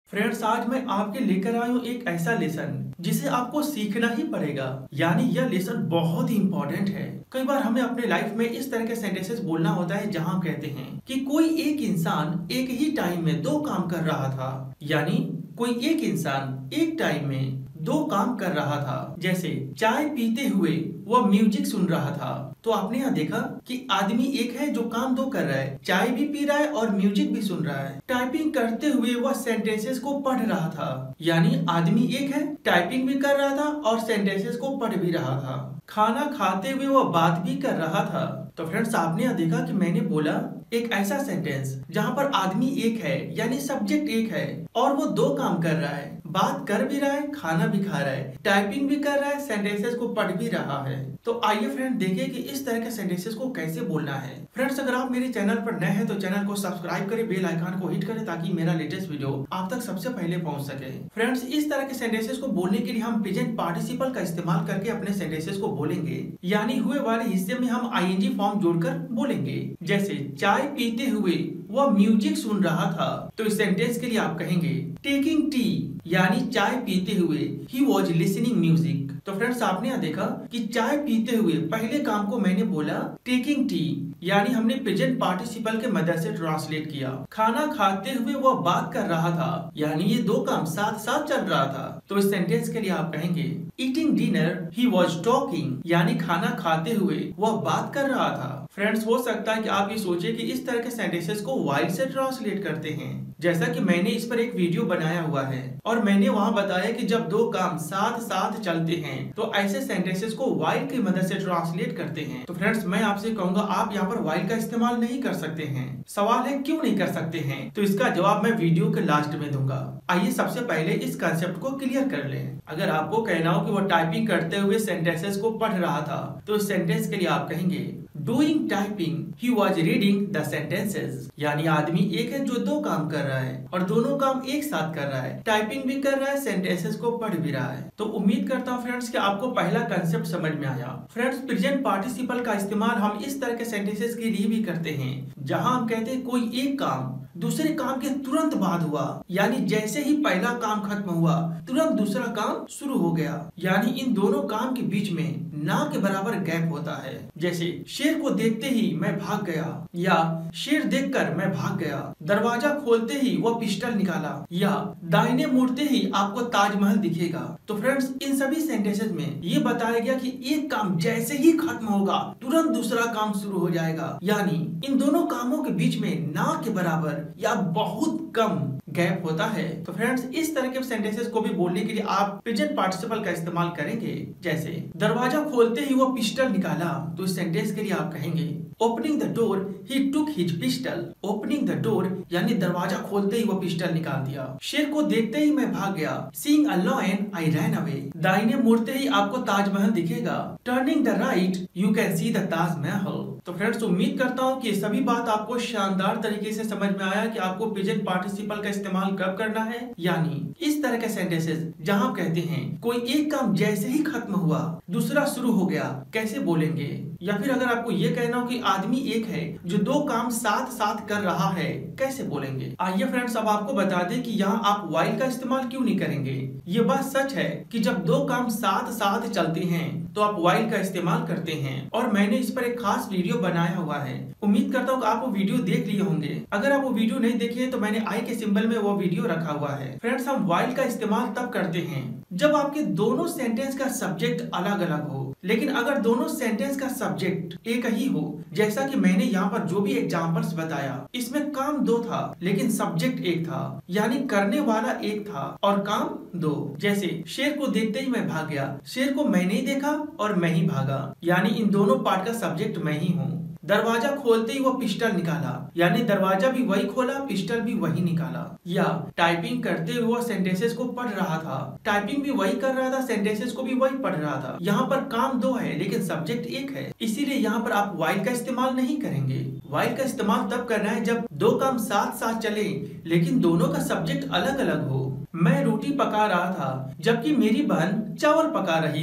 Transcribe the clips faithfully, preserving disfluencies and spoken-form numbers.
Friends, आज मैं आपके लेकर आया हूँ एक ऐसा लेसन जिसे आपको सीखना ही पड़ेगा। यानी यह लेसन बहुत ही इम्पोर्टेंट है। कई बार हमें अपने लाइफ में इस तरह के सेंटेंसेस बोलना होता है जहाँ हम कहते हैं कि कोई एक इंसान एक ही टाइम में दो काम कर रहा था। यानी कोई एक इंसान एक टाइम में दो काम कर रहा था। जैसे चाय पीते हुए वह म्यूजिक सुन रहा था। तो आपने यहाँ देखा कि आदमी एक है जो काम दो कर रहा है, चाय भी पी रहा है और म्यूजिक भी सुन रहा है। टाइपिंग करते हुए वह सेंटेंसेस को पढ़ रहा था। यानी आदमी एक है, टाइपिंग भी कर रहा था और सेंटेंसेस को पढ़ भी रहा था। खाना खाते हुए वह बात भी कर रहा था। तो फ्रेंड्स, आपने यहाँ देखा कि मैंने बोला एक ऐसा सेंटेंस जहाँ पर आदमी एक है यानी सब्जेक्ट एक है और वो दो काम कर रहा है, बात कर भी रहा है, खाना भी खा रहा है, टाइपिंग भी कर रहा है, सेंटेंसेस को पढ़ भी रहा है। तो आइए फ्रेंड देखिए कि इस तरह के सेंटेंसेस को कैसे बोलना है। फ्रेंड्स, अगर आप मेरे चैनल पर नए हैं तो चैनल को सब्सक्राइब करें, बेल आइकन को हिट करें ताकि मेरा लेटेस्ट वीडियो आप तक सबसे पहले पहुंच सके। फ्रेंड्स, इस तरह के सेंटेंसेस को बोलने के लिए हम प्रेजेंट पार्टिसिपल का इस्तेमाल करके अपने सेंटेंसेस को बोलेंगे। यानी हुए वाले हिस्से में हम आईएनजी फॉर्म जोड़कर बोलेंगे। जैसे चाय पीते हुए वह म्यूजिक सुन रहा था, तो इस सेंटेंस के लिए आप कहेंगे टेकिंग टी, यानी चाय पीते हुए ही वॉज लिसनिंग म्यूजिक। तो फ्रेंड्स, आपने यहाँ देखा कि चाय पीते हुए पहले काम को मैंने बोला टेकिंग टी, यानी हमने प्रेजेंट पार्टिसिपल के मदद से ट्रांसलेट किया। खाना खाते हुए वह बात कर रहा था, यानी ये दो काम साथ साथ चल रहा था। तो इस सेंटेंस के लिए आप कहेंगे eating dinner he was talking, यानी खाना खाते हुए वह बात कर रहा था। फ्रेंड्स, हो सकता है कि आप ये सोचे कि इस तरह के सेंटेंसेस को वाइल से ट्रांसलेट करते हैं, जैसा कि मैंने इस पर एक वीडियो बनाया हुआ है और मैंने वहां बताया कि जब दो काम साथ साथ चलते हैं तो ऐसे सेंटेंसेस को वाइल की मदद से ट्रांसलेट करते हैं। तो फ्रेंड्स, मैं आपसे कहूंगा आप यहाँ पर वाइल का इस्तेमाल नहीं कर सकते हैं। सवाल है क्यों नहीं कर सकते हैं, तो इसका जवाब मैं वीडियो के लास्ट में दूंगा। आइए सबसे पहले इस कंसेप्ट को क्लियर कर लें। अगर आपको कहना हो कि वो टाइपिंग करते हुए सेंटेंसेस को पढ़ रहा था, तो इस सेंटेंस के लिए आप कहेंगे doing typing he was reading the sentences, यानी आदमी एक है जो दो काम कर रहा है और दोनों काम एक साथ कर रहा है, टाइपिंग भी कर रहा है, सेंटेंसेस को पढ़ भी रहा है। तो उम्मीद करता हूँ फ्रेंड्स कि आपको पहला कंसेप्ट समझ में आया। फ्रेंड्स, प्रेजेंट पार्टिसिपल का इस्तेमाल हम इस तरह के सेंटेंसेस के लिए भी करते हैं जहाँ हम कहते हैं कोई एक काम दूसरे काम के तुरंत बाद हुआ, यानी जैसे ही पहला काम खत्म हुआ तुरंत दूसरा काम शुरू हो गया। यानी इन दोनों काम के बीच में ना के बराबर गैप होता है। जैसे शेर को देखते ही मैं भाग गया, या शेर देखकर मैं भाग गया, दरवाजा खोलते ही वह पिस्टल निकाला, या दाहिने मुड़ते ही आपको ताजमहल दिखेगा। तो फ्रेंड्स, इन सभी सेंटेंसेस में ये बताया गया कि एक काम जैसे ही खत्म होगा तुरंत दूसरा काम शुरू हो जाएगा। यानी इन दोनों कामों के बीच में ना के बराबर या बहुत कम गैप होता है। तो फ्रेंड्स, इस तरह के सेंटेंसेस को भी बोलने के लिए आप प्रेजेंट पार्टिसिपल का इस्तेमाल करेंगे। जैसे दरवाजा खोलते ही वो पिस्टल निकाला, तो इस सेंटेंस के लिए आप कहेंगे opening the door he took his pistol. Opening the door यानी दरवाजा खोलते ही वो पिस्टल निकाल दिया। शेर को देखते ही मैं भाग गया, seeing a lion I ran away. दाहिने मुड़ते ही आपको ताजमहल दिखेगा, turning the right you can see the Taj Mahal. तो फ्रेंड्स, उम्मीद करता हूँ कि सभी बात आपको शानदार तरीके से समझ में आया कि आपको प्रेजेंट पार्टिसिपल का इस्तेमाल कब करना है। यानी इस तरह के सेंटेंसेस जहाँ कहते हैं कोई एक काम जैसे ही खत्म हुआ दूसरा शुरू हो गया, कैसे बोलेंगे। या फिर अगर आपको ये कहना हो कि आदमी एक है जो दो काम साथ साथ कर रहा है, कैसे बोलेंगे। आइए फ्रेंड्स, अब आपको बता दें कि यहाँ आप वाइल का इस्तेमाल क्यों नहीं करेंगे। ये बात सच है कि जब दो काम साथ साथ चलते हैं तो आप वाइल का इस्तेमाल करते हैं और मैंने इस पर एक खास वीडियो बनाया हुआ है। उम्मीद करता हूँ आप वो वीडियो देख लिए होंगे। अगर आप वो वीडियो नहीं देखे तो मैंने आई के सिंबल में वो वीडियो रखा हुआ है। फ्रेंड्स, हम वाइल का इस्तेमाल तब करते हैं जब आपके दोनों सेंटेंस का सब्जेक्ट अलग अलग हो, लेकिन अगर दोनों सेंटेंस का सब्जेक्ट एक ही हो, जैसा कि मैंने यहाँ पर जो भी एग्जांपल्स बताया, इसमें काम दो था लेकिन सब्जेक्ट एक था, यानी करने वाला एक था और काम दो। जैसे शेर को देखते ही मैं भाग गया, शेर को मैंने ही देखा और मैं ही भागा, यानी इन दोनों पार्ट का सब्जेक्ट मैं ही हूँ। दरवाजा खोलते ही वो पिस्टल निकाला, यानी दरवाजा भी वही खोला, पिस्टल भी वही निकाला। या टाइपिंग करते हुए वो सेंटेंसेस को पढ़ रहा था, टाइपिंग भी वही कर रहा था, सेंटेंसेस को भी वही पढ़ रहा था। यहाँ पर काम दो है लेकिन सब्जेक्ट एक है, इसीलिए यहाँ पर आप वाइल का इस्तेमाल नहीं करेंगे। वाइल का इस्तेमाल तब करना है जब दो काम साथ साथ चले लेकिन दोनों का सब्जेक्ट अलग अलग हो। मैं रोटी पका रहा था जबकि मेरी बहन चावल पका रही थी,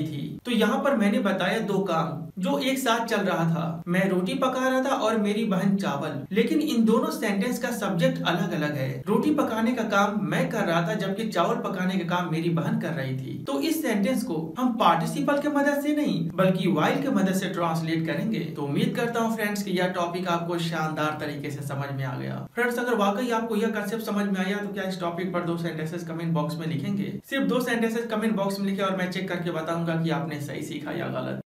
तो यहाँ पर मैंने बताया दो काम जो एक साथ चल रहा था। मैं रोटी पका रहा था और मेरी बहन चावल, लेकिन इन दोनों सेंटेंस का सब्जेक्ट अलग अलग है। रोटी पकाने का काम मैं कर रहा था जबकि चावल पकाने का काम मेरी बहन कर रही थी। तो इस सेंटेंस को हम पार्टिसिपल के मदद से नहीं बल्कि वाइल के मदद से ट्रांसलेट करेंगे। तो उम्मीद करता हूँ फ्रेंड्स कि यह टॉपिक आपको शानदार तरीके से समझ में आ गया। फ्रेंड्स, अगर वाकई आपको यह कंसेप्ट समझ में आया तो क्या इस टॉपिक पर दो सेंटेंसेस कमेंट बॉक्स में लिखेंगे? सिर्फ दो सेंटेंसेस कमेंट बॉक्स में लिखे और मैं चेक करके बताऊंगा कि आपने सही सीखा या गलत।